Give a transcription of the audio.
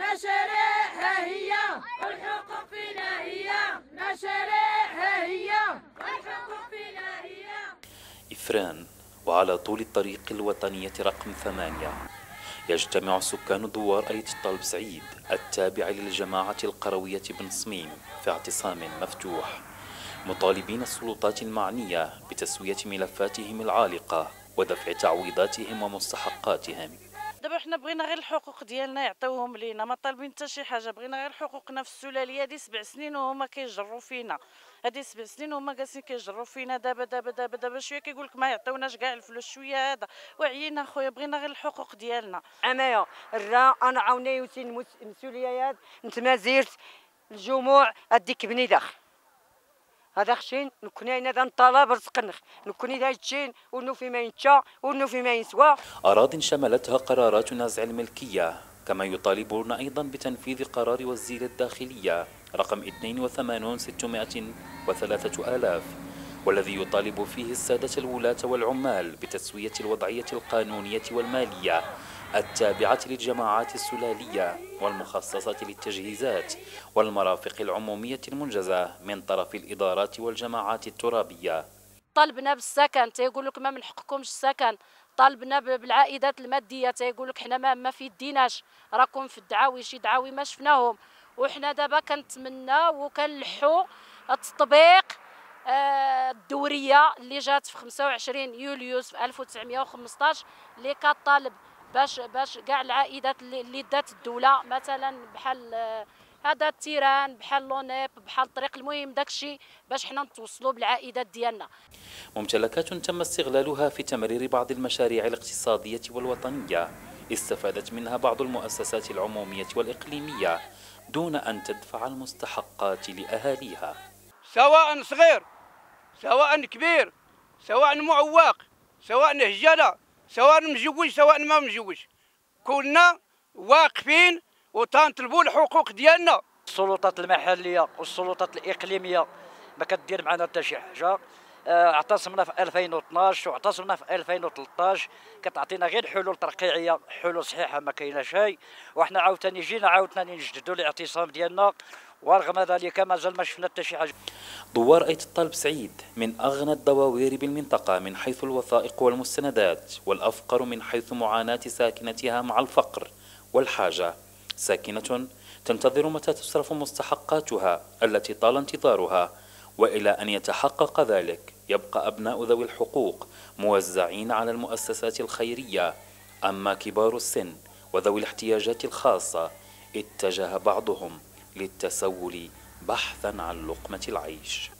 نشريها هي والحقوق فينا هي، نشريها هي والحقوق فينا هي. إفران. وعلى طول الطريق الوطنية رقم 8 يجتمع سكان دوار أيت الطالب سعيد التابع للجماعة القروية بن صميم في اعتصام مفتوح، مطالبين السلطات المعنية بتسوية ملفاتهم العالقة ودفع تعويضاتهم ومستحقاتهم. دابا حنا بغينا غير الحقوق ديالنا يعطيوهم لينا، ما طالبين حتى شي حاجه، بغينا غير حقوقنا في السلاليه. هذه 7 سنين وهما كيجروا فينا، هذه 7 سنين وهما جالسين كيجروا فينا. دابا شويه كيقول لك ما يعطيوناش كاع الفلوس، شويه هذا وعينا خويا، بغينا غير الحقوق ديالنا. انايا انا عاوني يوتين المسؤوليات نتمازيرت الجموع اديك بني داخل هذا خشين نكوني هذا نطالب رزقنخ نكوني ذا تشين ونو في ما ينشا ونو في ما يسوى. أراضٍ شملتها قرارات نزع الملكية، كما يطالبون أيضا بتنفيذ قرار وزير الداخلية رقم 82,603,000 والذي يطالب فيه السادة الولاة والعمال بتسوية الوضعية القانونية والمالية التابعة للجماعات السلالية والمخصصة للتجهيزات والمرافق العمومية المنجزة من طرف الإدارات والجماعات الترابية. طالبنا بالسكن، تيقول لك ما من حقكمش السكن. طالبنا بالعائدات الماديه، تيقول لك حنا ما في يديناش، راكم في الدعاوي شي دعاوي ما شفناهم. وحنا دابا كنتمنى وكنلحوا التطبيق الدوريه اللي جات في 25 يوليوز في 1915 اللي كطالب باش كاع العائدات اللي دات الدوله، مثلا بحال هذا التيران، بحال لونيب، بحال الطريق، المهم داكشي باش حنا نتوصلوا بالعائدات ديالنا. ممتلكات تم استغلالها في تمرير بعض المشاريع الاقتصادية والوطنية استفادت منها بعض المؤسسات العمومية والإقليمية دون أن تدفع المستحقات لأهاليها، سواء صغير سواء كبير سواء معوق سواء هجلة سواء مزوج سواء ما مزوج، كنا واقفين وتنطلبوا الحقوق ديالنا. السلطات المحليه والسلطات الاقليميه ما كدير معنا حتى شي حاجه. اعتصمنا في 2012 واعتصمنا في 2013، كتعطينا غير حلول ترقيعيه، حلول صحيحه ما كاينه شيء. وحنا عاوتاني جينا عاوتاني نجددوا الاعتصام ديالنا، ورغم ذلك مازال ما شفنا حتى شي حاجه. دوار أيت الطالب سعيد من أغنى الدواوير بالمنطقة من حيث الوثائق والمستندات، والأفقر من حيث معاناة ساكنتها مع الفقر والحاجة، ساكنة تنتظر متى تصرف مستحقاتها التي طال انتظارها، وإلى أن يتحقق ذلك يبقى أبناء ذوي الحقوق موزعين على المؤسسات الخيرية. أما كبار السن وذوي الاحتياجات الخاصة اتجه بعضهم للتسول بحثا عن لقمة العيش.